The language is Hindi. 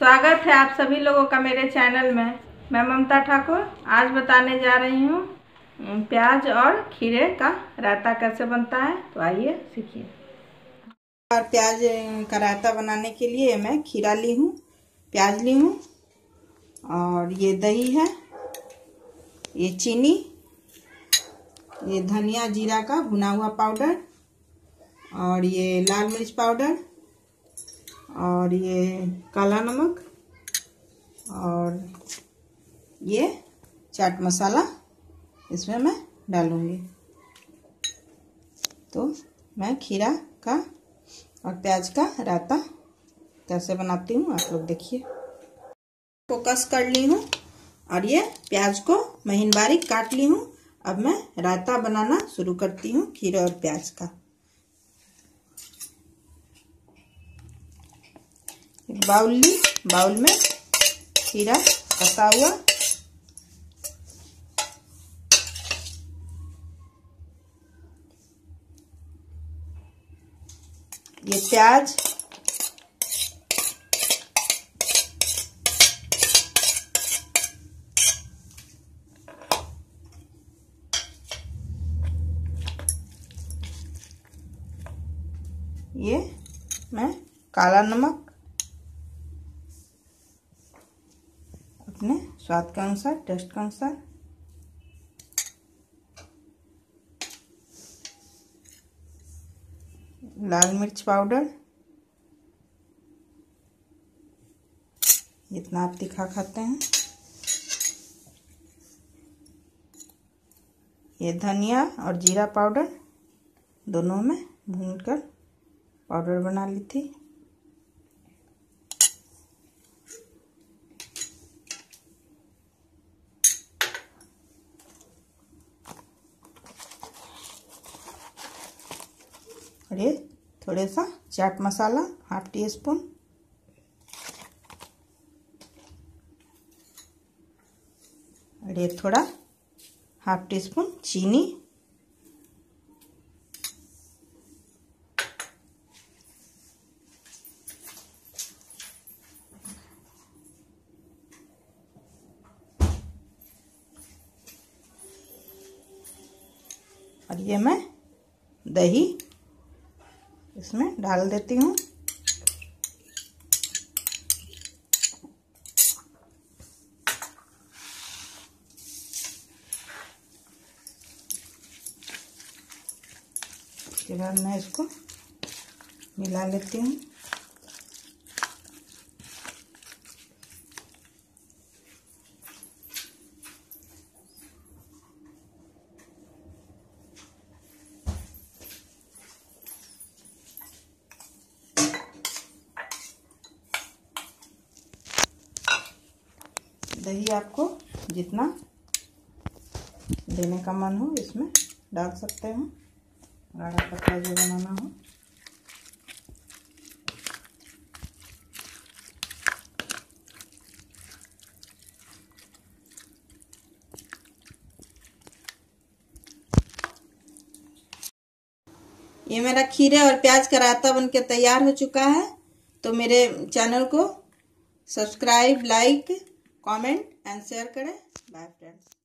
स्वागत है आप सभी लोगों का मेरे चैनल में। मैं ममता ठाकुर आज बताने जा रही हूँ प्याज और खीरे का रायता कैसे बनता है, तो आइए सीखिए। और प्याज का रायता बनाने के लिए मैं खीरा ली हूँ, प्याज ली हूँ और ये दही है, ये चीनी, ये धनिया जीरा का भुना हुआ पाउडर और ये लाल मिर्च पाउडर और ये काला नमक और ये चाट मसाला इसमें मैं डालूंगी। तो मैं खीरा का और प्याज का रायता कैसे बनाती हूँ आप लोग देखिए। को कस कर ली हूँ और ये प्याज को महीन बारीक काट ली हूँ। अब मैं रायता बनाना शुरू करती हूँ खीरा और प्याज का। बाउल ली, बाउल में खीरा कसा हुआ, ये प्याज, ये मैं काला नमक अपने स्वाद के अनुसार, टेस्ट के अनुसार, लाल मिर्च पाउडर, जितना आप तीखा खाते हैं, ये धनिया और जीरा पाउडर दोनों में भूनकर पाउडर बना ली थी। और ये थोड़ा सा chaat masala half teaspoon, और ये थोड़ा हाफ टी स्पून चीनी, और ये मैं दही इसमें डाल देती हूँ। उसके बाद मैं इसको मिला लेती हूँ। दही आपको जितना देने का मन हो इसमें डाल सकते हैं, गाढ़ा पतला जो बनाना हो। ये मेरा खीरे और प्याज का रायता बनके तैयार हो चुका है। तो मेरे चैनल को subscribe, like, comment and share करें। Bye friends.